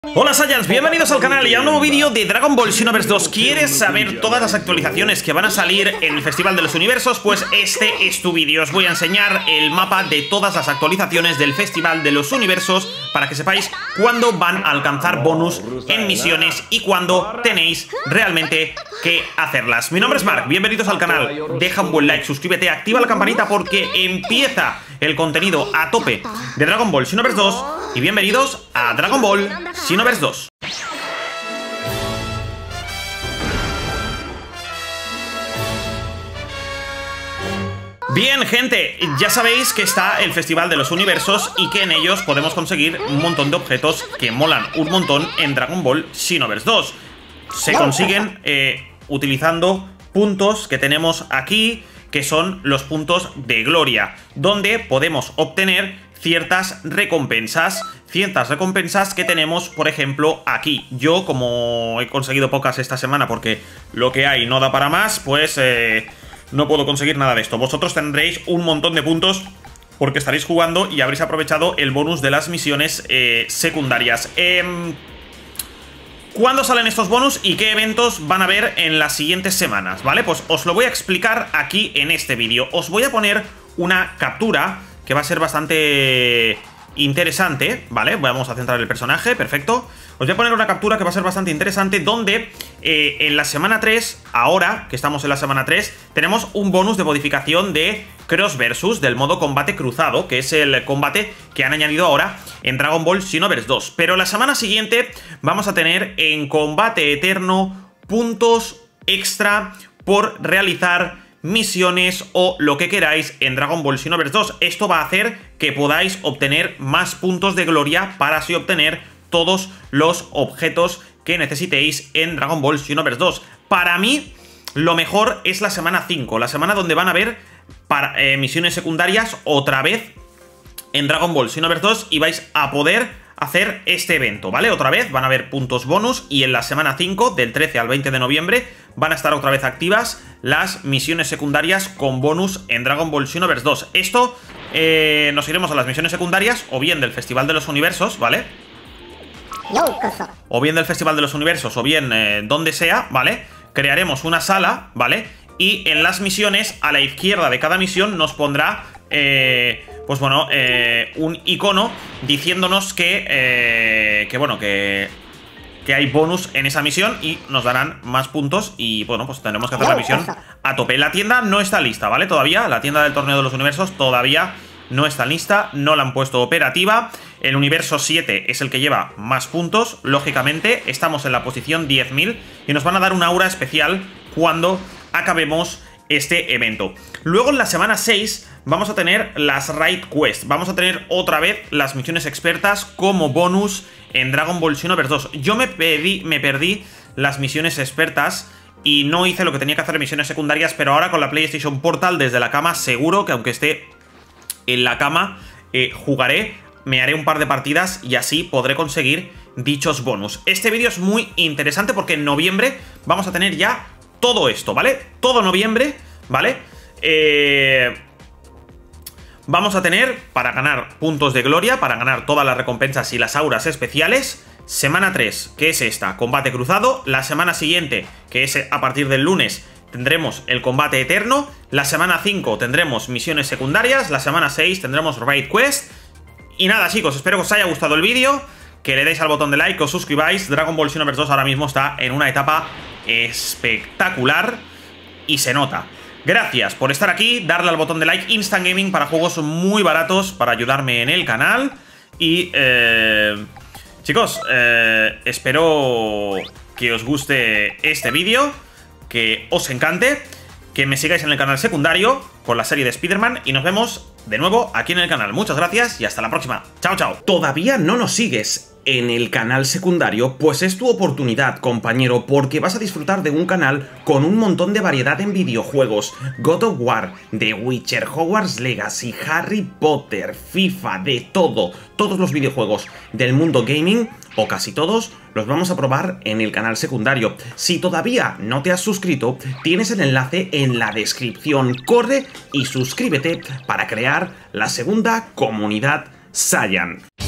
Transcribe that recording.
Hola Saiyans, bienvenidos al canal y a un nuevo vídeo de Dragon Ball Xenoverse 2. ¿Quieres saber todas las actualizaciones que van a salir en el Festival de los Universos? Pues este es tu vídeo. Os voy a enseñar el mapa de todas las actualizaciones del Festival de los Universos para que sepáis cuándo van a alcanzar bonus en misiones y cuándo tenéis realmente que hacerlas. Mi nombre es Mark, bienvenidos al canal. Deja un buen like, suscríbete, activa la campanita porque empieza el contenido a tope de Dragon Ball Xenoverse 2. Y bienvenidos a Dragon Ball Xenoverse 2. Bien, gente, ya sabéis que está el Festival de los Universos y que en ellos podemos conseguir un montón de objetos que molan un montón en Dragon Ball Xenoverse 2. Se consiguen utilizando puntos que tenemos aquí, que son los puntos de gloria, donde podemos obtener ciertas recompensas que tenemos, por ejemplo, aquí. Yo, como he conseguido pocas esta semana porque lo que hay no da para más, pues no puedo conseguir nada de esto. Vosotros tendréis un montón de puntos porque estaréis jugando y habréis aprovechado el bonus de las misiones secundarias. ¿Cuándo salen estos bonus y qué eventos van a haber en las siguientes semanas? ¿Vale? Pues os lo voy a explicar aquí en este vídeo. Os voy a poner una captura que va a ser bastante interesante, ¿vale? Vamos a centrar el personaje, perfecto. Os voy a poner una captura que va a ser bastante interesante, donde en la semana 3, ahora que estamos en la semana 3, tenemos un bonus de modificación de Cross Versus, del modo combate cruzado, que es el combate que han añadido ahora en Dragon Ball Xenoverse 2. Pero la semana siguiente vamos a tener en combate eterno puntos extra por realizar misiones o lo que queráis en Dragon Ball Xenoverse 2. Esto va a hacer que podáis obtener más puntos de gloria para así obtener todos los objetos que necesitéis en Dragon Ball Xenoverse 2. Para mí, lo mejor es la semana 5, la semana donde van a haber misiones secundarias otra vez en Dragon Ball Xenoverse 2 y vais a poder hacer este evento, ¿vale? Otra vez van a haber puntos bonus y en la semana 5, del 13 al 20 de noviembre, van a estar otra vez activas las misiones secundarias con bonus en Dragon Ball Xenoverse 2. Esto, nos iremos a las misiones secundarias, o bien del Festival de los Universos, ¿vale? O bien del Festival de los Universos, o bien donde sea, ¿vale? Crearemos una sala, ¿vale? Y en las misiones, a la izquierda de cada misión, nos pondrá pues bueno, un icono diciéndonos que hay bonus en esa misión y nos darán más puntos y bueno, pues tendremos que hacer la misión a tope. La tienda no está lista, ¿vale? Todavía, la tienda del Torneo de los Universos todavía no está lista, no la han puesto operativa. El universo 7 es el que lleva más puntos, lógicamente. Estamos en la posición 10.000 y nos van a dar una aura especial cuando acabemos este evento. Luego en la semana 6 vamos a tener las Raid Quest. Vamos a tener otra vez las misiones expertas como bonus en Dragon Ball Xenoverse 2. Yo me perdí las misiones expertas y no hice lo que tenía que hacer en misiones secundarias, pero ahora con la PlayStation Portal desde la cama seguro que aunque esté en la cama jugaré, me haré un par de partidas y así podré conseguir dichos bonus. Este vídeo es muy interesante porque en noviembre vamos a tener ya todo esto, ¿vale? Todo noviembre, ¿vale? Vamos a tener, para ganar puntos de gloria, para ganar todas las recompensas y las auras especiales, semana 3, que es esta, combate cruzado. La semana siguiente, que es a partir del lunes, tendremos el combate eterno. La semana 5 tendremos misiones secundarias. La semana 6 tendremos Raid Quest. Y nada, chicos, espero que os haya gustado el vídeo, que le deis al botón de like, que os suscribáis. Dragon Ball Xenoverse 2 ahora mismo está en una etapa espectacular y se nota. Gracias por estar aquí, darle al botón de like. Instant Gaming para juegos muy baratos para ayudarme en el canal. Y chicos, espero que os guste este vídeo, que os encante, que me sigáis en el canal secundario con la serie de Spider-Man y nos vemos de nuevo aquí en el canal. Muchas gracias y hasta la próxima. Chao, chao. ¿Todavía no nos sigues en el canal secundario? Pues es tu oportunidad, compañero, porque vas a disfrutar de un canal con un montón de variedad en videojuegos. God of War, The Witcher, Hogwarts Legacy, Harry Potter, FIFA, de todo. Todos los videojuegos del mundo gaming, o casi todos, los vamos a probar en el canal secundario. Si todavía no te has suscrito, tienes el enlace en la descripción. Corre y suscríbete para crear la segunda comunidad Saiyan.